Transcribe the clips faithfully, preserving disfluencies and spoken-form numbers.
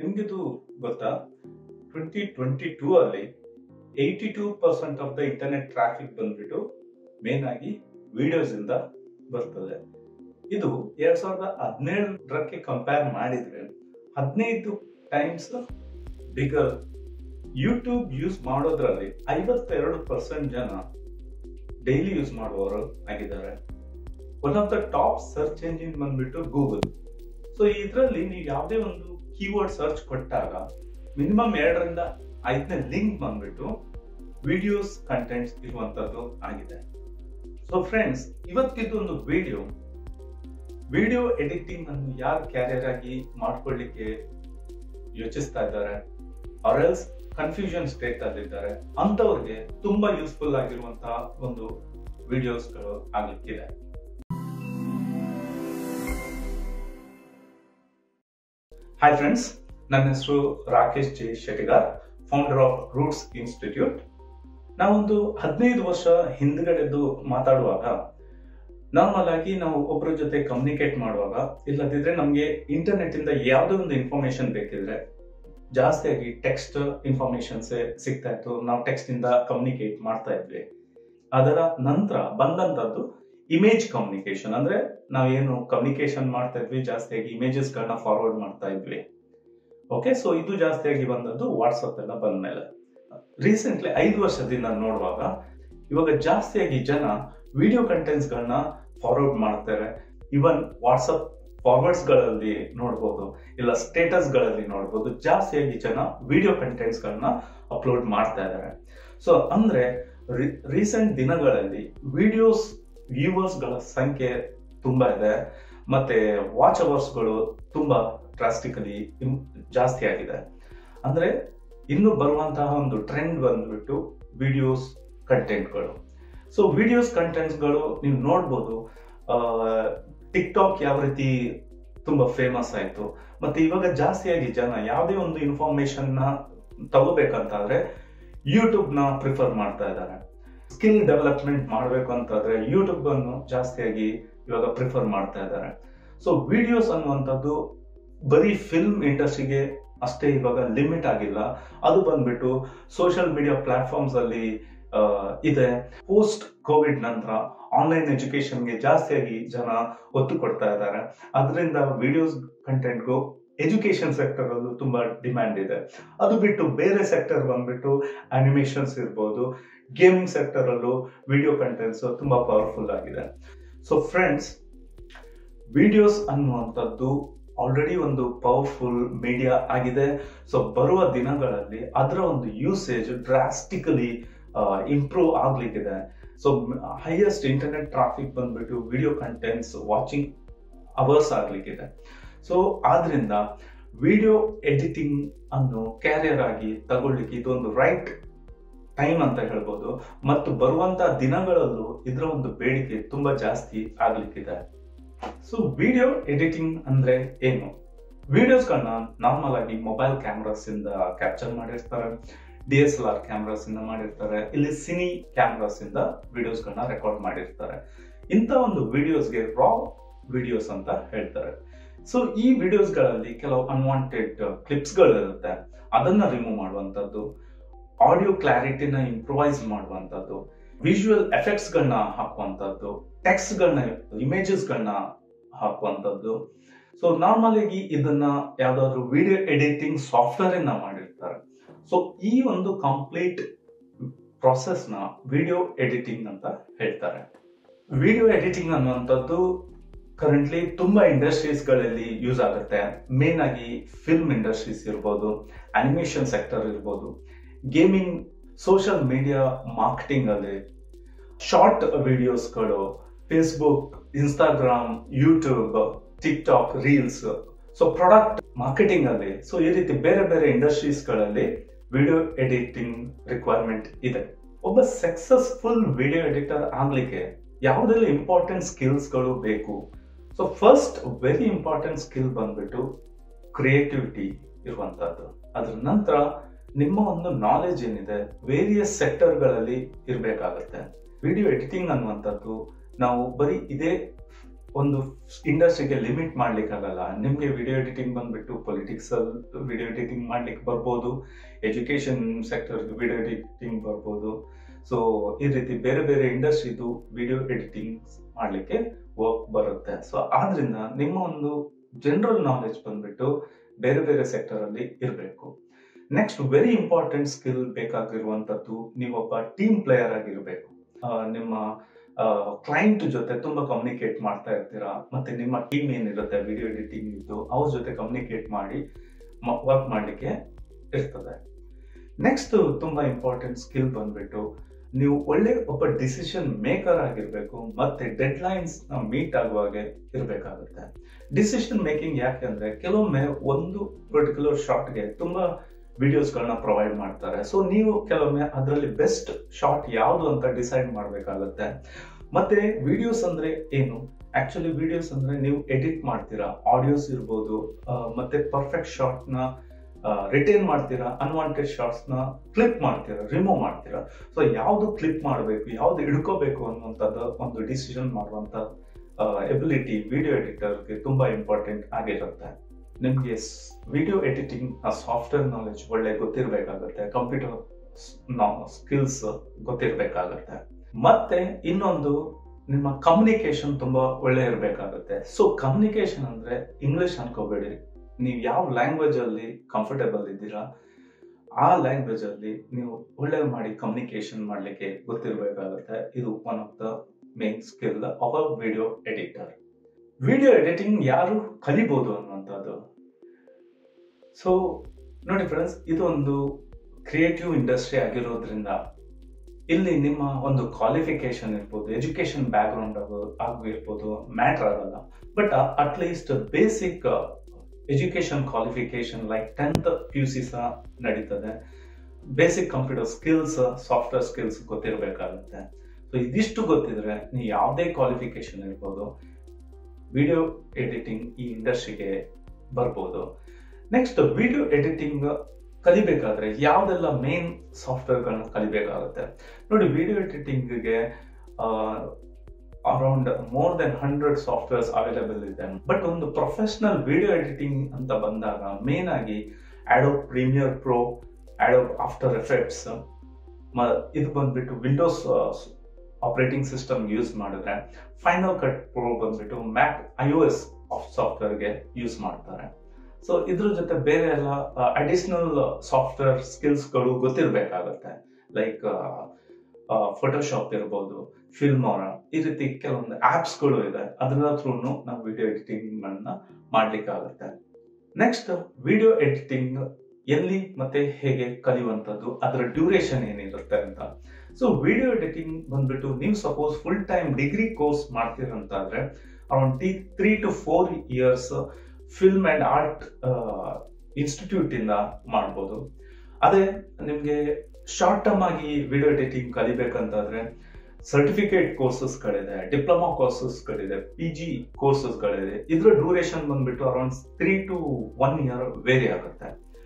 ನಿಮಗಿದು ಗೊತ್ತಾ? Twenty twenty two ಅಲ್ಲಿ eighty two percent of the internet traffic ಬಂದ್ಬಿಟ್ಟು main ಆಗಿ ವಿಡಿಯೋಸ್ ಇಂದ ಬರ್ತದೆ. ಇದು ಎರಡ್ ಸಾವಿರದ ಹದಿನೇಳರಕ್ಕೆ ಕಂಪೇರ್ ಮಾಡಿದ್ರೆ ಹದಿನೈದು ಟೈಮ್ಸ್ ಬಿಗರ್. ಯೂಟ್ಯೂಬ್ ಯೂಸ್ ಮಾಡೋದ್ರಲ್ಲಿ ಐವತ್ತೆರಡು ಪರ್ಸೆಂಟ್ ಜನ ಡೈಲಿ ಯೂಸ್ ಮಾಡುವವರು ಆಗಿದ್ದಾರೆ. One of the top search engine ಬಂದ್ಬಿಟ್ಟು ಗೂಗಲ್. ಸೊ ಇದರಲ್ಲಿ ನೀವು ಯಾವುದೇ ಒಂದು ಕೀವರ್ಡ್ ಸರ್ಚ್ ಕೊಟ್ಟಾಗ ಮಿನಿಮಮ್ ಎರಡರಿಂದ ಐದನೇ ಲಿಂಕ್ ಬಂದ್ಬಿಟ್ಟು ವಿಡಿಯೋಸ್ ಕಂಟೆಂಟ್ಸ್ ಇರುವಂತದ್ದು ಆಗಿದೆ. ಸೊ ಫ್ರೆಂಡ್ಸ್, ಇವತ್ತಿದ್ದು ಒಂದು ವಿಡಿಯೋ ವಿಡಿಯೋ ಎಡಿಟಿಂಗ್ ಅನ್ನು ಯಾರು ಕ್ಯಾರಿಯರ್ ಆಗಿ ಮಾಡ್ಕೊಳ್ಳಿಕ್ಕೆ ಯೋಚಿಸ್ತಾ ಇದ್ದಾರೆ, ಆರ್ಎಲ್ಸ್ ಕನ್ಫ್ಯೂಷನ್ ಸ್ಟೇಟ್ ಅಲ್ಲಿದ್ದಾರೆ, ಅಂತವ್ರಿಗೆ ತುಂಬಾ ಯೂಸ್ಫುಲ್ ಆಗಿರುವಂತಹ ಒಂದು ವಿಡಿಯೋಸ್ಗಳು ಆಗ್ಲಿಕ್ಕಿದೆ. ಹಾಯ್ ಫ್ರೆಂಡ್ಸ್, ನನ್ನ ಹೆಸರು Rakesh J Shettigar, founder of Roots Institute. ನಾವೊಂದು ಹದಿನೈದು ವರ್ಷ ಹಿಂದ್ಗಡೆದು ಮಾತಾಡುವಾಗ ನಾರ್ಮಲ್ ಆಗಿ ನಾವು ಒಬ್ಬರ ಜೊತೆ ಕಮ್ಯುನಿಕೇಟ್ ಮಾಡುವಾಗ, ಇಲ್ಲದಿದ್ರೆ ನಮ್ಗೆ ಇಂಟರ್ನೆಟ್ ಇಂದ ಯಾವುದೋ ಒಂದು ಇನ್ಫಾರ್ಮೇಶನ್ ಬೇಕಿದ್ರೆ ಜಾಸ್ತಿಯಾಗಿ ಟೆಕ್ಸ್ಟ್ ಇನ್ಫಾರ್ಮೇಶನ್ಸ್ ಸಿಗ್ತಾ ಇತ್ತು. ನಾವು ಟೆಕ್ಸ್ಟ್ ಇಂದ ಕಮ್ಯುನಿಕೇಟ್ ಮಾಡ್ತಾ ಇದ್ವಿ. ಅದರ ನಂತರ ಬಂದಂತದ್ದು ಇಮೇಜ್ ಕಮ್ಯುನಿಕೇಶನ್. ಅಂದ್ರೆ ನಾವೇನು ಕಮ್ಯುನಿಕೇಶನ್ ಮಾಡ್ತಾ ಇದ್ವಿ, ಜಾಸ್ತಿಯಾಗಿ ಇಮೇಜಸ್ ಗಳನ್ನ ಫಾರ್ವರ್ಡ್ ಮಾಡ್ತಾ ಇದ್ವಿ. ಓಕೆ, ಸೊ ಇದು ಜಾಸ್ತಿಯಾಗಿ ಬಂದದ್ದು ವಾಟ್ಸಪ್ ಎಲ್ಲ ಬಂದ್ಮೇಲೆ. ರೀಸೆಂಟ್ಲಿ ಐದು ವರ್ಷದಿಂದ ನೋಡುವಾಗ ಇವಾಗ ಜಾಸ್ತಿಯಾಗಿ ಜನ ವಿಡಿಯೋ ಕಂಟೆಂಟ್ಸ್ ಗಳನ್ನ ಫಾರ್ವರ್ಡ್ ಮಾಡ್ತಾರೆ. ಇವನ್ ವಾಟ್ಸಪ್ ಫಾರ್ವರ್ಡ್ಸ್ ಗಳಲ್ಲಿ ನೋಡ್ಬೋದು, ಇಲ್ಲ ಸ್ಟೇಟಸ್ ಗಳಲ್ಲಿ ನೋಡ್ಬೋದು, ಜಾಸ್ತಿಯಾಗಿ ಜನ ವಿಡಿಯೋ ಕಂಟೆಂಟ್ಸ್ ಗಳನ್ನ ಅಪ್ಲೋಡ್ ಮಾಡ್ತಾ ಇದ್ದಾರೆ. ಸೊ ಅಂದ್ರೆ ರೀಸೆಂಟ್ ದಿನಗಳಲ್ಲಿ ವಿಡಿಯೋಸ್ ವ್ಯೂವರ್ಸ್ ಗಳ ಸಂಖ್ಯೆ ತುಂಬಾ ಇದೆ, ಮತ್ತೆ ವಾಚ್ ಅವರ್ಸ್ ಗಳು ತುಂಬಾ ಡ್ರಾಸ್ಟಿಕಲಿ ಜಾಸ್ತಿ ಆಗಿದೆ. ಅಂದ್ರೆ ಇನ್ನು ಬರುವಂತಹ ಒಂದು ಟ್ರೆಂಡ್ ಬಂದ್ಬಿಟ್ಟು ವಿಡಿಯೋಸ್ ಕಂಟೆಂಟ್ಗಳು. ಸೊ ವಿಡಿಯೋಸ್ ಕಂಟೆಂಟ್ಸ್ಗಳು ನೀವು ನೋಡ್ಬೋದು, ಟಿಕ್ ಟಾಕ್ ಯಾವ ರೀತಿ ತುಂಬಾ ಫೇಮಸ್ ಆಯ್ತು. ಮತ್ತೆ ಇವಾಗ ಜಾಸ್ತಿಯಾಗಿ ಜನ ಯಾವುದೇ ಒಂದು ಇನ್ಫಾರ್ಮೇಶನ್ ನ ತಗೋಬೇಕಂತಾದ್ರೆ ಯೂಟ್ಯೂಬ್ ನ ಪ್ರಿಫರ್ ಮಾಡ್ತಾ ಇದ್ದಾರೆ. ಸ್ಕಿಲ್ ಡೆವಲಪ್ಮೆಂಟ್ ಮಾಡಬೇಕು ಅಂತಂದ್ರೆ ಯೂಟ್ಯೂಬ್ ಅನ್ನು ಜಾಸ್ತಿಯಾಗಿ ಇವಾಗ ಪ್ರಿಫರ್ ಮಾಡ್ತಾ ಇದ್ದಾರೆ. ಸೊ ವಿಡಿಯೋಸ್ ಅನ್ನುವಂಥದ್ದು ಬರೀ ಫಿಲ್ಮ್ ಇಂಡಸ್ಟ್ರಿಗೆ ಅಷ್ಟೇ ಇವಾಗ ಲಿಮಿಟ್ ಆಗಿಲ್ಲ, ಅದು ಬಂದ್ಬಿಟ್ಟು ಸೋಷಿಯಲ್ ಮೀಡಿಯಾ ಪ್ಲಾಟ್ಫಾರ್ಮ್ಸ್ ಅಲ್ಲಿ ಇದೆ. ಪೋಸ್ಟ್ ಕೋವಿಡ್ ನಂತರ ಆನ್ಲೈನ್ ಎಜುಕೇಶನ್ಗೆ ಜಾಸ್ತಿಯಾಗಿ ಜನ ಒತ್ತು ಕೊಡ್ತಾ ಇದ್ದಾರೆ. ಅದರಿಂದ ವಿಡಿಯೋಸ್ ಕಂಟೆಂಟ್ಗೂ ಎಜುಕೇಶನ್ ಸೆಕ್ಟರ್ ಅಲ್ಲೂ ತುಂಬಾ ಡಿಮ್ಯಾಂಡ್ ಇದೆ. ಅದು ಬಿಟ್ಟು ಬೇರೆ ಸೆಕ್ಟರ್ ಬಂದ್ಬಿಟ್ಟು ಅನಿಮೇಷನ್ಸ್ ಇರ್ಬೋದು, ಗೇಮಿಂಗ್ ಸೆಕ್ಟರ್ ಅಲ್ಲೂ ವಿಡಿಯೋ ಕಂಟೆಂಟ್ಸ್ ತುಂಬಾ ಪವರ್ಫುಲ್ ಆಗಿದೆ. ಸೊ ಫ್ರೆಂಡ್ಸ್, ವಿಡಿಯೋಸ್ ಅನ್ನುವಂಥದ್ದು ಆಲ್ರೆಡಿ ಒಂದು ಪವರ್ಫುಲ್ ಮೀಡಿಯಾ ಆಗಿದೆ. ಸೊ ಬರುವ ದಿನಗಳಲ್ಲಿ ಅದರ ಒಂದು ಯೂಸೇಜ್ ಡ್ರಾಸ್ಟಿಕಲಿ ಇಂಪ್ರೂವ್ ಆಗ್ಲಿಕ್ಕಿದೆ. ಸೊ ಹೈಯೆಸ್ಟ್ ಇಂಟರ್ನೆಟ್ ಟ್ರಾಫಿಕ್ ಬಂದ್ಬಿಟ್ಟು ವಿಡಿಯೋ ಕಂಟೆಂಟ್ಸ್ ವಾಚಿಂಗ್ ಅವರ್ಸ್ ಆಗ್ಲಿಕ್ಕಿದೆ. ಸೊ ಆದ್ರಿಂದ ವಿಡಿಯೋ ಎಡಿಟಿಂಗ್ ಅನ್ನು ಕ್ಯಾರಿಯರ್ ಆಗಿ ತಗೊಳ್ಳಿಕ್ಕೆ ಇದೊಂದು ರೈಟ್ ಟೈಮ್ ಅಂತ ಹೇಳ್ಬೋದು. ಮತ್ತು ಬರುವಂತಹ ದಿನಗಳಲ್ಲೂ ಇದರ ಒಂದು ಬೇಡಿಕೆ ತುಂಬಾ ಜಾಸ್ತಿ ಆಗ್ಲಿಕ್ಕಿದೆ. ಸೊ ವಿಡಿಯೋ ಎಡಿಟಿಂಗ್ ಅಂದ್ರೆ ಏನು? ವಿಡಿಯೋಸ್ ಗಳನ್ನ ನಾರ್ಮಲ್ ಆಗಿ ಮೊಬೈಲ್ ಕ್ಯಾಮ್ರಾಸ್ ಇಂದ ಕ್ಯಾಪ್ಚರ್ ಮಾಡಿರ್ತಾರೆ, D S L R cameras ಇಂದ ಮಾಡಿರ್ತಾರೆ, ಇಲ್ಲಿ ಸಿನಿ ಕ್ಯಾಮ್ರಾಸ್ ಇಂದ ವಿಡಿಯೋಸ್ ಗಳನ್ನ ರೆಕಾರ್ಡ್ ಮಾಡಿರ್ತಾರೆ. ಇಂಥ ಒಂದು ವಿಡಿಯೋಸ್ಗೆ ರಾ ವಿಡಿಯೋಸ್ ಅಂತ ಹೇಳ್ತಾರೆ. ಸೊ ಈ ವಿಡಿಯೋಸ್ ಗಳಲ್ಲಿ ಕೆಲವು ಅನ್ವಾಂಟೆಡ್ ಕ್ಲಿಪ್ಸ್ ಗಳಿರುತ್ತೆ, ಅದನ್ನ ರಿಮೂವ್ ಮಾಡುವಂತದ್ದು, ಆಡಿಯೋ ಕ್ಲಾರಿಟಿನ ಇಂಪ್ರೂವೈಸ್ ಮಾಡುವಂತದ್ದು, ವಿಜುವಲ್ ಎಫೆಕ್ಟ್ಸ್ ಗಳನ್ನ ಹಾಕುವಂತದ್ದು, ಟೆಕ್ಸ್ಟ್ ಗಳನ್ನ ಇಮೇಜಸ್ ಗಳನ್ನ ಹಾಕುವಂತದ್ದು. ಸೊ ನಾರ್ಮಲ್ ಆಗಿ ಇದನ್ನ ಯಾವ್ದಾದ್ರು ವಿಡಿಯೋ ಎಡಿಟಿಂಗ್ ಸಾಫ್ಟ್ವೇರ್ ಇಂದ ಮಾಡಿರ್ತಾರೆ. ಸೊ ಈ ಒಂದು ಕಂಪ್ಲೀಟ್ ಪ್ರಾಸೆಸ್ ನ ವಿಡಿಯೋ ಎಡಿಟಿಂಗ್ ಅಂತ ಹೇಳ್ತಾರೆ. ವಿಡಿಯೋ ಎಡಿಟಿಂಗ್ ಅನ್ನುವಂಥದ್ದು ಕರೆಂಟ್ಲಿ ತುಂಬಾ ಇಂಡಸ್ಟ್ರೀಸ್ ಗಳಲ್ಲಿ ಯೂಸ್ ಆಗುತ್ತೆ. ಮೇನ್ ಆಗಿ ಫಿಲ್ಮ್ ಇಂಡಸ್ಟ್ರೀಸ್ ಇರ್ಬೋದು, ಅನಿಮೇಷನ್ ಸೆಕ್ಟರ್ ಇರ್ಬೋದು, ಗೇಮಿಂಗ್, ಸೋಷಿಯಲ್ ಮೀಡಿಯಾ ಮಾರ್ಕೆಟಿಂಗ್ ಅಲ್ಲಿ, ಶಾರ್ಟ್ ವಿಡಿಯೋಸ್ಗಳು, Facebook, Instagram, YouTube, TikTok, reels, so product marketing ಅಲ್ಲಿ, ಸೊ ಈ ರೀತಿ ಬೇರೆ ಬೇರೆ ಇಂಡಸ್ಟ್ರೀಸ್ ಗಳಲ್ಲಿ ವಿಡಿಯೋ ಎಡಿಟಿಂಗ್ ರಿಕ್ವೈರ್ಮೆಂಟ್ ಇದೆ. ಒಬ್ಬ ಸಕ್ಸಸ್ಫುಲ್ ವಿಡಿಯೋ ಎಡಿಟರ್ ಆಗ್ಲಿಕ್ಕೆ ಯಾವುದೆಲ್ಲ ಇಂಪಾರ್ಟೆಂಟ್ ಸ್ಕಿಲ್ಸ್ ಗಳು ಬೇಕು? So first very important skill ಬಂದ್ಬಿಟ್ಟು ಕ್ರಿಯೇಟಿವಿಟಿ ಇರುವಂತದ್ದು. ಅದ್ರ ನಂತರ ನಿಮ್ಮ ಒಂದು ನಾಲೆಜ್ ಏನಿದೆ ವೇರಿಯಸ್ ಸೆಕ್ಟರ್ ಗಳಲ್ಲಿ ಇರಬೇಕಾಗತ್ತೆ. ವಿಡಿಯೋ ಎಡಿಟಿಂಗ್ ಅನ್ನುವಂಥದ್ದು ನಾವು ಬರೀ ಇದೇ ಒಂದು ಇಂಡಸ್ಟ್ರಿಗೆ ಲಿಮಿಟ್ ಮಾಡ್ಲಿಕ್ಕೆ ಆಗಲ್ಲ. ನಿಮ್ಗೆ ವಿಡಿಯೋ ಎಡಿಟಿಂಗ್ ಬಂದ್ಬಿಟ್ಟು ಪೊಲಿಟಿಕ್ಸ್ ಅಲ್ಲಿ ವಿಡಿಯೋ ಎಡಿಟಿಂಗ್ ಮಾಡ್ಲಿಕ್ಕೆ ಬರ್ಬೋದು, ಎಜುಕೇಶನ್ ಸೆಕ್ಟರ್ ವಿಡಿಯೋ ಎಡಿಟಿಂಗ್ ಬರ್ಬೋದು. ಸೊ ಈ ರೀತಿ ಬೇರೆ ಬೇರೆ ಇಂಡಸ್ಟ್ರಿದು ವಿಡಿಯೋ ಎಡಿಟಿಂಗ್ ಮಾಡ್ಲಿಕ್ಕೆ ವರ್ಕ್ ಬರುತ್ತೆ. ಸೊ ಆದ್ರಿಂದ ನಿಮ್ಮ ಒಂದು ಜನರಲ್ ನಾಲೆಜ್ ಬಂದ್ಬಿಟ್ಟು ಬೇರೆ ಬೇರೆ ಸೆಕ್ಟರ್ ಅಲ್ಲಿ ಇರಬೇಕು. ನೆಕ್ಸ್ಟ್ ವೆರಿ ಇಂಪಾರ್ಟೆಂಟ್ ಸ್ಕಿಲ್ ಬೇಕಾಗಿರುವಂತದ್ದು, ನೀವೊಬ್ಬ ಟೀಮ್ ಪ್ಲೇಯರ್ ಆಗಿರ್ಬೇಕು. ನಿಮ್ಮ ಕ್ಲೈಂಟ್ ಜೊತೆ ತುಂಬಾ ಕಮ್ಯುನಿಕೇಟ್ ಮಾಡ್ತಾ ಇರ್ತೀರಾ, ಮತ್ತೆ ನಿಮ್ಮ ಟೀಮ್ ಏನಿರುತ್ತೆ ವಿಡಿಯೋ ಎಡಿಟಿಂಗ್ ಇದ್ದು ಅವ್ರ ಜೊತೆ ಕಮ್ಯುನಿಕೇಟ್ ಮಾಡಿ ವರ್ಕ್ ಮಾಡ್ಲಿಕ್ಕೆ ಇರ್ತದೆ. ನೆಕ್ಸ್ಟ್ ತುಂಬಾ ಇಂಪಾರ್ಟೆಂಟ್ ಸ್ಕಿಲ್ ಬಂದ್ಬಿಟ್ಟು ನೀವು ಒಳ್ಳೆ ಒಬ್ಬ ಡಿಸಿಷನ್ ಮೇಕರ್ ಆಗಿರ್ಬೇಕು, ಮತ್ತೆ ಡೆಡ್ ಲೈನ್ಸ್ ಮೀಟ್ ಆಗುವಾಗೆ ಇರಬೇಕಾಗುತ್ತೆ. ಡಿಸಿಷನ್ ಮೇಕಿಂಗ್ ಯಾಕೆ ಅಂದ್ರೆ ಕೆಲವೊಮ್ಮೆ ಒಂದು ಪರ್ಟಿಕ್ಯುಲರ್ ಶಾಟ್ಗೆ ತುಂಬಾ ವಿಡಿಯೋಸ್ಗಳನ್ನ ಪ್ರೊವೈಡ್ ಮಾಡ್ತಾರೆ. ಸೊ ನೀವು ಕೆಲವೊಮ್ಮೆ ಅದರಲ್ಲಿ ಬೆಸ್ಟ್ ಶಾಟ್ ಯಾವುದು ಅಂತ ಡಿಸೈಡ್ ಮಾಡಬೇಕಾಗುತ್ತೆ. ಮತ್ತೆ ವಿಡಿಯೋಸ್ ಅಂದ್ರೆ ಏನು? ಆಕ್ಚುಲಿ ವಿಡಿಯೋಸ್ ಅಂದ್ರೆ ನೀವು ಎಡಿಟ್ ಮಾಡ್ತೀರಾ, ಆಡಿಯೋಸ್ ಇರ್ಬೋದು, ಮತ್ತೆ ಪರ್ಫೆಕ್ಟ್ ಶಾಟ್ ನ ರಿಟೈನ್ ಮಾಡ್ತೀರಾ, ಅನ್ವಾಂಟೆಡ್ ಶಾರ್ಟ್ಸ್ ನ ಕ್ಲಿಪ್ ಮಾಡ್ತೀರಾ, ರಿಮೂವ್ ಮಾಡ್ತೀರಾ. ಸೊ ಯಾವ್ದು ಕ್ಲಿಪ್ ಮಾಡಬೇಕು, ಯಾವ್ದು ಹಿಡ್ಕೋಬೇಕು ಅನ್ನುವಂಥದ್ದು ಒಂದು ಡಿಸಿಷನ್ ಮಾಡುವಂತ ಎಬಿಲಿಟಿ ವಿಡಿಯೋ ಎಡಿಟರ್ಗೆ ತುಂಬಾ ಇಂಪಾರ್ಟೆಂಟ್ ಆಗಿರುತ್ತೆ. ನಿಮ್ಗೆ ವಿಡಿಯೋ ಎಡಿಟಿಂಗ್ ಸಾಫ್ಟ್ವೇರ್ ನಾಲೆಜ್ ಒಳ್ಳೆ ಗೊತ್ತಿರಬೇಕಾಗುತ್ತೆ, ಕಂಪ್ಯೂಟರ್ ಸ್ಕಿಲ್ಸ್ ಗೊತ್ತಿರಬೇಕಾಗುತ್ತೆ, ಮತ್ತೆ ಇನ್ನೊಂದು ನಿಮ್ಮ ಕಮ್ಯುನಿಕೇಶನ್ ತುಂಬಾ ಒಳ್ಳೆ ಇರಬೇಕಾಗುತ್ತೆ. ಸೊ ಕಮ್ಯುನಿಕೇಶನ್ ಅಂದ್ರೆ ಇಂಗ್ಲಿಷ್ ಅನ್ಕೋಬೇಡಿ, ನೀವು ಯಾವ ಲ್ಯಾಂಗ್ವೇಜ್ ಅಲ್ಲಿ ಕಂಫರ್ಟೇಬಲ್ ಇದ್ದೀರಾ ಆ ಲ್ಯಾಂಗ್ವೇಜ್ ಅಲ್ಲಿ ನೀವು ಒಳ್ಳೆ ಮಾಡಿ ಕಮ್ಯುನಿಕೇಶನ್ ಮಾಡ್ಲಿಕ್ಕೆ ಗೊತ್ತಿರಬೇಕಾಗುತ್ತೆ. ಇದು one of the main skill of a video editor. Video editing ಯಾರು ಕಲಿಬಹುದು ಅನ್ನುವಂಥದ್ದು. ಸೊ ನೋಡಿ ಫ್ರೆಂಡ್ಸ್, ಇದು ಒಂದು ಕ್ರಿಯೇಟಿವ್ ಇಂಡಸ್ಟ್ರಿ ಆಗಿರೋದ್ರಿಂದ ಇಲ್ಲಿ ನಿಮ್ಮ ಒಂದು ಕ್ವಾಲಿಫಿಕೇಶನ್ ಇರ್ಬೋದು, ಎಜುಕೇಶನ್ ಬ್ಯಾಕ್ ಗ್ರೌಂಡ್ ಆಗು ಇರ್ಬೋದು, ಮ್ಯಾಟರ್ ಆಗಲ್ಲ. But at least basic education qualification like tenth P U C ಸಹ ನಡೀತದೆ. Basic computer skills, software skills ಗೊತ್ತಿರಬೇಕಾಗುತ್ತೆ. ಸೊ ಇದಿಷ್ಟು ಗೊತ್ತಿದ್ರೆ ನೀವು ಯಾವುದೇ ಕ್ವಾಲಿಫಿಕೇಶನ್ ಇರ್ಬೋದು, ವಿಡಿಯೋ ಎಡಿಟಿಂಗ್ ಈ ಇಂಡಸ್ಟ್ರಿಗೆ ಬರ್ಬೋದು. ನೆಕ್ಸ್ಟ್ ವಿಡಿಯೋ ಎಡಿಟಿಂಗ್ ಕಲಿಬೇಕಾದ್ರೆ ಯಾವ್ದೆಲ್ಲ ಮೇನ್ ಸಾಫ್ಟ್ವೇರ್ಗಳನ್ನ ಕಲಿಬೇಕಾಗುತ್ತೆ ನೋಡಿ. ವಿಡಿಯೋ ಎಡಿಟಿಂಗ್ಗೆ around more than hundred softwares available ಇದೆ. ಬಟ್ ಒಂದು ಪ್ರೊಫೆಷನಲ್ ವಿಡಿಯೋ ಎಡಿಟಿಂಗ್ ಅಂತ ಬಂದಾಗ ಮೇನ್ ಆಗಿ Adobe Premiere Pro, Adobe After Effects, ಇದು ಬಂದ್ಬಿಟ್ಟು ವಿಂಡೋಸ್ ಆಪರೇಟಿಂಗ್ ಸಿಸ್ಟಮ್ ಯೂಸ್ ಮಾಡಿದ್ರೆ, ಫೈನಲ್ ಕಟ್ ಪ್ರೋ ಬಂದ್ಬಿಟ್ಟು ಮ್ಯಾಕ್ ಐ ಒ ಎಸ್ ಸಾಫ್ಟ್ವೇರ್ಗೆ ಯೂಸ್ ಮಾಡ್ತಾರೆ. ಸೊ ಇದ್ರ ಜೊತೆ ಬೇರೆ ಎಲ್ಲ ಅಡಿಷನಲ್ ಸಾಫ್ಟ್ವೇರ್ ಸ್ಕಿಲ್ಸ್ಗಳು ಗೊತ್ತಿರಬೇಕಾಗುತ್ತೆ. ಲೈಕ್ ಫೋಟೋಶಾಪ್ ಇರ್ಬೋದು, ಫಿಲ್ಮೋರಾ, ಈ ರೀತಿ ಕೆಲವೊಂದು ಆಪ್ಸ್ಗಳು ಇದೆ, ಅದರ ಥ್ರೂ ನಾವು ವಿಡಿಯೋ ಎಡಿಟಿಂಗ್ ಮಾಡ್ಲಿಕ್ಕಾಗುತ್ತೆ. ನೆಕ್ಸ್ಟ್ ವಿಡಿಯೋ ಎಡಿಟಿಂಗ್ ಎಲ್ಲಿ ಮತ್ತೆ ಹೇಗೆ ಕಲಿಯುವಂಥದ್ದು, ಅದರ ಡ್ಯೂರೇಷನ್ ಏನಿರುತ್ತೆ ಅಂತ. ಸೊ ವಿಡಿಯೋ ಎಡಿಟಿಂಗ್ ಬಂದ್ಬಿಟ್ಟು ನೀವು suppose full time degree course ಮಾಡ್ತೀರಂತಾದ್ರೆ around T three to four years film and art institute ಇಂದ ಮಾಡ್ಬೋದು. ಅದೇ ನಿಮ್ಗೆ ಶಾರ್ಟ್ ಟರ್ಮ್ ಆಗಿ ವಿಡಿಯೋ ಎಡಿಟಿಂಗ್ ಕಲಿಬೇಕಂತಾದ್ರೆ ಸರ್ಟಿಫಿಕೇಟ್ ಕೋರ್ಸಸ್ಗಳಿದೆ, ಡಿಪ್ಲೊಮಾ ಕೋರ್ಸಸ್ಗಳಿದೆ, ಪಿ ಜಿ ಕೋರ್ಸಸ್ಗಳಿದೆ. ಇದ್ರ ಡ್ಯೂರೇಷನ್ ಬಂದ್ಬಿಟ್ಟು around three to one year vary ಆಗುತ್ತೆ.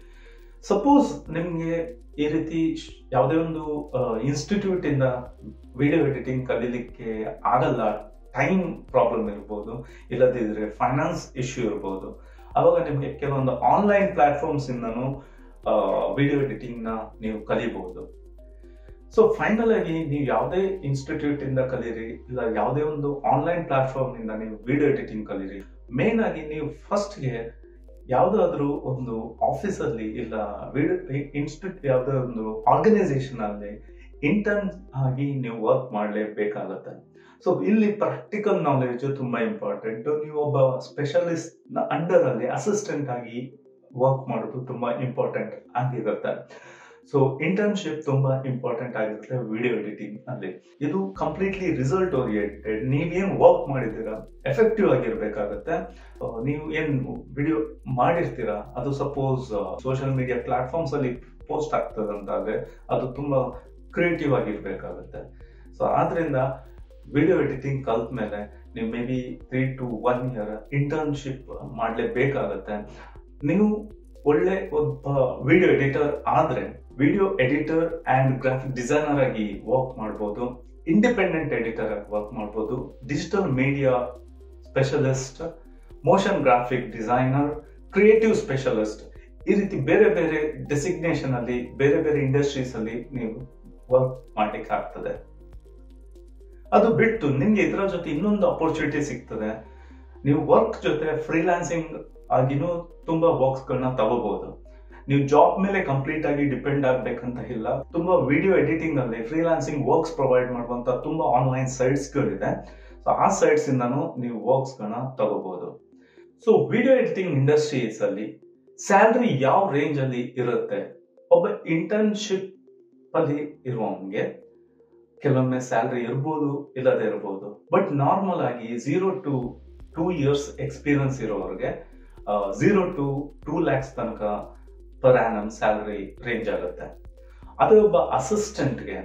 ಸಪೋಸ್ ನಿಮ್ಗೆ ಈ ರೀತಿ ಯಾವುದೇ ಒಂದು ಇನ್ಸ್ಟಿಟ್ಯೂಟ್ ಇಂದ ವಿಡಿಯೋ ಎಡಿಟಿಂಗ್ ಕಲೀಲಿಕ್ಕೆ ಆಗಲ್ಲ, ಟೈಮ್ ಪ್ರಾಬ್ಲಮ್ ಇರ್ಬೋದು, ಇಲ್ಲದಿದ್ರೆ ಫೈನಾನ್ಸ್ ಇಶ್ಯೂ ಇರ್ಬೋದು, ಅವಾಗ ನಿಮ್ಗೆ ಕೆಲವೊಂದು ಆನ್ಲೈನ್ ಪ್ಲಾಟ್ಫಾರ್ಮ್ಸ್ ಇಂದನೂ ವಿಡಿಯೋ ಎಡಿಟಿಂಗ್ ನ ನೀವು ಕಲಿಬಹುದು. ಸೊ ಫೈನಲ್ ಆಗಿ ನೀವು ಯಾವುದೇ ಇನ್ಸ್ಟಿಟ್ಯೂಟ್ ಇಂದ ಕಲೀರಿ, ಇಲ್ಲ ಯಾವುದೇ ಒಂದು ಆನ್ಲೈನ್ ಪ್ಲಾಟ್ಫಾರ್ಮ್ ಇಂದ ನೀವು ವಿಡಿಯೋ ಎಡಿಟಿಂಗ್ ಕಲೀರಿ, ಮೇನ್ ಆಗಿ ನೀವು ಫಸ್ಟ್ಗೆ ಯಾವ್ದಾದ್ರು ಒಂದು ಆಫೀಸ್ ಅಲ್ಲಿ ಇಲ್ಲ ವಿಡಿಯೋ ಇನ್ಸ್ಟಿಟ್ಯೂಟ್ ಯಾವ್ದೋ ಒಂದು ಆರ್ಗನೈಸೇಷನ್ ಅಲ್ಲಿ ಇಂಟರ್ನ್ ಆಗಿ ನೀವು ವರ್ಕ್ ಮಾಡಲೇಬೇಕಾಗತ್ತೆ. ಸೊ ಇಲ್ಲಿ ಪ್ರಾಕ್ಟಿಕಲ್ ನಾಲೆಜ್ ತುಂಬಾ ಇಂಪಾರ್ಟೆಂಟ್. ನೀವು ಒಬ್ಬ ಸ್ಪೆಷಲಿಸ್ಟ್ ನ ಅಂಡರ್ ಅಲ್ಲಿ ಅಸಿಸ್ಟೆಂಟ್ ಆಗಿ ವರ್ಕ್ ಮಾಡೋದು ತುಂಬಾ ಇಂಪಾರ್ಟೆಂಟ್ ಆಗಿರುತ್ತೆ. ಸೊ ಇಂಟರ್ನ್ಶಿಪ್ ತುಂಬಾ ಇಂಪಾರ್ಟೆಂಟ್ ಆಗಿರುತ್ತೆ ವಿಡಿಯೋ ಎಡಿಟಿಂಗ್ ಅಲ್ಲಿ. ಇದು ಕಂಪ್ಲೀಟ್ಲಿ ರಿಸಲ್ಟ್ ಓರಿಯೆಂಟೆಡ್. ನೀವೇನ್ ವರ್ಕ್ ಮಾಡಿದ್ದೀರಾ ಎಫೆಕ್ಟಿವ್ ಆಗಿರ್ಬೇಕಾಗತ್ತೆ. ನೀವು ಏನ್ ವಿಡಿಯೋ ಮಾಡಿರ್ತೀರಾ ಅದು ಸಪೋಸ್ ಸೋಷಿಯಲ್ ಮೀಡಿಯಾ ಪ್ಲಾಟ್ಫಾರ್ಮ್ಸ್ ಅಲ್ಲಿ ಪೋಸ್ಟ್ ಆಗ್ತದಂತಾದ್ರೆ ಅದು ತುಂಬಾ ಕ್ರಿಯೇಟಿವ್ ಆಗಿರ್ಬೇಕಾಗತ್ತೆ. ಸೊ ಆದ್ರಿಂದ ವಿಡಿಯೋ ಎಡಿಟಿಂಗ್ ಕಲ್ತ ಮೇಲೆ ನೀವು maybe three to one year internship ಮಾಡಲೇಬೇಕಾಗತ್ತೆ. ನೀವು ಒಳ್ಳೆ ಒಬ್ಬ ವಿಡಿಯೋ ಎಡಿಟರ್ ಆದ್ರೆ video editor and graphic designer ಆಗಿ ವರ್ಕ್ ಮಾಡ್ಬೋದು, ಇಂಡಿಪೆಂಡೆಂಟ್ ಎಡಿಟರ್ ಆಗಿ ವರ್ಕ್ ಮಾಡ್ಬೋದು, digital media specialist, motion graphic designer, creative specialist, ಈ ರೀತಿ ಬೇರೆ ಬೇರೆ ಡೆಸಿಗ್ನೇಷನ್ ಅಲ್ಲಿ ಬೇರೆ ಬೇರೆ ಇಂಡಸ್ಟ್ರೀಸ್ ಅಲ್ಲಿ ನೀವು ವರ್ಕ್ ಮಾಡ್ಲಿಕ್ಕೆ ಆಗ್ತದೆ. ಅದು ಬಿಟ್ಟು ನಿಮ್ಗೆ ಇದರ ಜೊತೆ ಇನ್ನೊಂದು ಅಪರ್ಚುನಿಟಿ ಸಿಗ್ತದೆ. ನೀವು ವರ್ಕ್ ಜೊತೆ ಫ್ರೀಲಾನ್ಸಿಂಗ್ ಆಗಿನೂ ತುಂಬಾ ವರ್ಕ್ಸ್ ಗಳನ್ನ ತಗೋಬಹುದು. ನೀವು ಜಾಬ್ ಮೇಲೆ ಕಂಪ್ಲೀಟ್ ಆಗಿ ಡಿಪೆಂಡ್ ಆಗ್ಬೇಕಂತ ಇಲ್ಲ. ತುಂಬಾ ವಿಡಿಯೋ ಎಡಿಟಿಂಗ್ ಅಲ್ಲಿ ಫ್ರೀಲಾನ್ಸಿಂಗ್ ವರ್ಕ್ಸ್ ಪ್ರೊವೈಡ್ ಮಾಡುವಂತ ತುಂಬಾ ಆನ್ಲೈನ್ ಸೈಟ್ಸ್ ಗಳಿದೆ. ಸೊ ಆ ಸೈಟ್ಸ್ ಇಂದಾನು ನೀವು ವರ್ಕ್ಸ್ ಗಳನ್ನ ತಗೋಬಹುದು. ಸೊ ವಿಡಿಯೋ ಎಡಿಟಿಂಗ್ ಇಂಡಸ್ಟ್ರೀಸ್ ಅಲ್ಲಿ ಸ್ಯಾಲ್ರಿ ಯಾವ ರೇಂಜ್ ಅಲ್ಲಿ ಇರುತ್ತೆ? ಒಬ್ಬ ಇಂಟರ್ನ್ಶಿಪ್ ಅಲ್ಲಿ ಇರುವವನಿಗೆ ಕೆಲವೊಮ್ಮೆ ಸ್ಯಾಲ್ರಿ ಇರ್ಬೋದು, ಇಲ್ಲದೆ ಇರ್ಬೋದು. ಬಟ್ ನಾರ್ಮಲ್ ಆಗಿ zero to two years experience ಇರೋರಿಗೆ ಝೀರೋ ಟು ಟೂ ಲ್ಯಾಕ್ಸ್ ತನಕ ಪರ್ ಆನಮ್ ಸ್ಯಾಲರಿ ರೇಂಜ್ ಆಗುತ್ತೆ. ಅದೇ ಒಬ್ಬ ಅಸಿಸ್ಟೆಂಟ್ಗೆ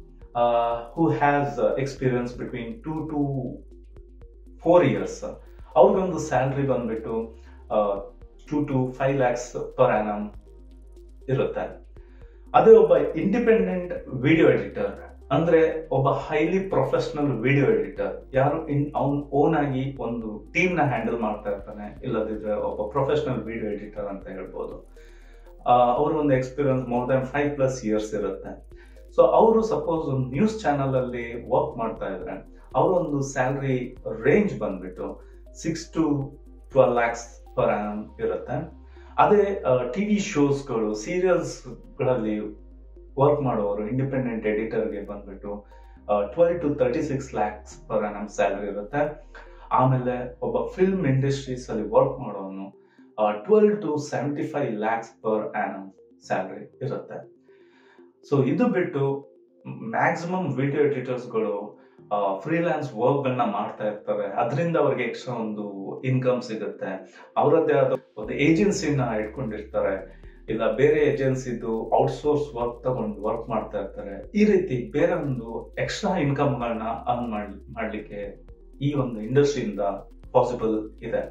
who has experience between two to four years ಅವ್ರಿಗೊಂದು ಸ್ಯಾಲ್ರಿ ಬಂದ್ಬಿಟ್ಟು two to five lakhs per annum ಇರುತ್ತೆ. ಅದೇ ಒಬ್ಬ ಇಂಡಿಪೆಂಡೆಂಟ್ ವಿಡಿಯೋ ಎಡಿಟರ್ ಅಂದ್ರೆ ಒಬ್ಬ ಹೈಲಿ ಪ್ರೊಫೆಷನಲ್ ವಿಡಿಯೋ ಎಡಿಟರ್, ಯಾರು ಇನ್ ಅವ್ನ್ ಓನ್ ಆಗಿ ಒಂದು ಟೀಮ್ ನ ಹ್ಯಾಂಡಲ್ ಮಾಡ್ತಾ ಇರ್ತಾನೆ, ಇಲ್ಲದಿದ್ರೆ ಒಬ್ಬ ಪ್ರೊಫೆಷನಲ್ ವಿಡಿಯೋ ಎಡಿಟರ್ ಅಂತ ಹೇಳ್ಬೋದು. ಅವ್ರ ಒಂದು experience more than five plus years ಇರುತ್ತೆ. ಸೊ ಅವರು ಸಪೋಸ್ ಒಂದು ನ್ಯೂಸ್ ಚಾನಲ್ ಅಲ್ಲಿ ವರ್ಕ್ ಮಾಡ್ತಾ ಇದ್ರೆ ಅವರ ಒಂದು ಸ್ಯಾಲ್ರಿ ರೇಂಜ್ ಬಂದ್ಬಿಟ್ಟು six to twelve lakhs per annum ಇರುತ್ತೆ. ಅದೇ ಟಿವಿ ಶೋಸ್ಗಳು, ಸೀರಿಯಲ್ಸ್ ಗಳಲ್ಲಿ ವರ್ಕ್ ಮಾಡೋರು ಇಂಡಿಪೆಂಡೆಂಟ್ ಎಡಿಟರ್ಗೆ ಬಂದ್ಬಿಟ್ಟು twelve to thirty six lakhs per annum salary ಇರುತ್ತೆ. ಆಮೇಲೆ ಒಬ್ಬ ಫಿಲ್ಮ್ ಇಂಡಸ್ಟ್ರೀಸ್ ಅಲ್ಲಿ ವರ್ಕ್ ಮಾಡೋನು twelve to seventy five lakhs per annum salary ಇರುತ್ತೆ. ಸೊ ಇದು ಬಿಟ್ಟು ಮ್ಯಾಕ್ಸಿಮಮ್ ವಿಡಿಯೋ ಎಡಿಟರ್ಸ್ಗಳು ಫ್ರೀಲಾನ್ಸ್ ವರ್ಕ್ ಗಳನ್ನ ಮಾಡ್ತಾ ಇರ್ತಾರೆ. ಅದರಿಂದ ಅವ್ರಿಗೆ ಎಕ್ಸ್ಟ್ರಾ ಒಂದು ಇನ್ಕಮ್ ಸಿಗುತ್ತೆ. ಅವರದ್ದೇ ಆದ ಒಂದು ಏಜೆನ್ಸಿನ ಇಟ್ಕೊಂಡಿರ್ತಾರೆ, ಇಲ್ಲ ಬೇರೆ ಏಜೆನ್ಸಿದು ಔಟ್ಸೋರ್ಸ್ ವರ್ಕ್ ತಗೊಂಡು ವರ್ಕ್ ಮಾಡ್ತಾ ಇರ್ತಾರೆ. ಈ ರೀತಿ ಬೇರೆ ಒಂದು ಎಕ್ಸ್ಟ್ರಾ ಇನ್ಕಮ್ ಗಳನ್ನ ಅರ್ನ್ ಮಾಡ್ಲಿಕ್ಕೆ ಈ ಒಂದು ಇಂಡಸ್ಟ್ರಿಯಿಂದ ಪಾಸಿಬಲ್ ಇದೆ.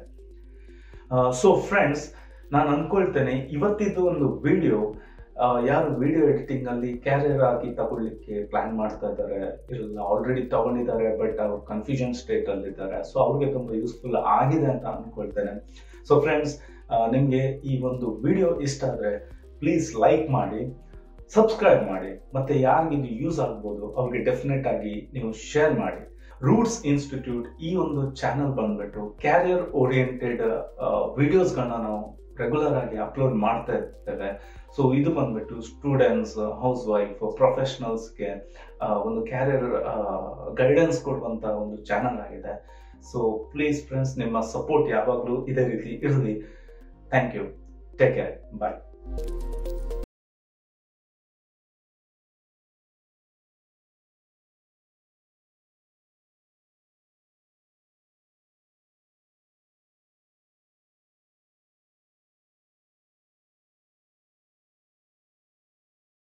ಸೊ ಫ್ರೆಂಡ್ಸ್, ನಾನು ಅನ್ಕೊಳ್ತೇನೆ ಇವತ್ತಿದ್ದು ಒಂದು ವಿಡಿಯೋ ಯಾರು ವಿಡಿಯೋ ಎಡಿಟಿಂಗ್ ಅಲ್ಲಿ ಕ್ಯಾರಿಯರ್ ಆಗಿ ತಗೊಳ್ಳಿಕ್ಕೆ ಪ್ಲಾನ್ ಮಾಡ್ತಾ ಇದ್ದಾರೆ, ಇಲ್ಲ ಆಲ್ರೆಡಿ ತಗೊಂಡಿದ್ದಾರೆ ಬಟ್ ಅವ್ರು ಕನ್ಫ್ಯೂಷನ್ ಸ್ಟೇಟ್ ಅಲ್ಲಿ ಇದ್ದಾರೆ, ಸೊ ಅವ್ರಿಗೆ ತುಂಬಾ ಯೂಸ್ಫುಲ್ ಆಗಿದೆ ಅಂತ ಅನ್ಕೊಳ್ತೇನೆ. ಸೊ ಫ್ರೆಂಡ್ಸ್, ನಿಮ್ಗೆ ಈ ಒಂದು ವಿಡಿಯೋ ಇಷ್ಟ ಆದ್ರೆ ಪ್ಲೀಸ್ ಲೈಕ್ ಮಾಡಿ, ಸಬ್ಸ್ಕ್ರೈಬ್ ಮಾಡಿ, ಮತ್ತೆ ಯಾರಿಗೆ ಇದು ಯೂಸ್ ಆಗ್ಬೋದು ಅವ್ರಿಗೆ ಡೆಫಿನೆಟ್ ಆಗಿ ನೀವು ಶೇರ್ ಮಾಡಿ. ರೂಟ್ಸ್ ಇನ್ಸ್ಟಿಟ್ಯೂಟ್ ಈ ಒಂದು ಚಾನಲ್ ಬಂದ್ಬಿಟ್ಟು ಕ್ಯಾರಿಯರ್ ಓರಿಯೆಂಟೆಡ್ ವಿಡಿಯೋಸ್ಗಳನ್ನ ನಾವು ರೆಗ್ಯುಲರ್ ಆಗಿ ಅಪ್ಲೋಡ್ ಮಾಡ್ತಾ ಇರ್ತೇವೆ. ಸೊ ಇದು ಬಂದ್ಬಿಟ್ಟು ಸ್ಟೂಡೆಂಟ್ಸ್, ಹೌಸ್ ವೈಫ್, ಪ್ರೊಫೆಷನಲ್ಸ್ಗೆ ಒಂದು ಕ್ಯಾರಿಯರ್ ಗೈಡೆನ್ಸ್ ಕೊಡುವಂತ ಒಂದು ಚಾನಲ್ ಆಗಿದೆ. ಸೊ ಪ್ಲೀಸ್ ಫ್ರೆಂಡ್ಸ್, ನಿಮ್ಮ ಸಪೋರ್ಟ್ ಯಾವಾಗಲೂ ಇದೇ ರೀತಿ ಇರಲಿ. Thank you. Take care. Bye.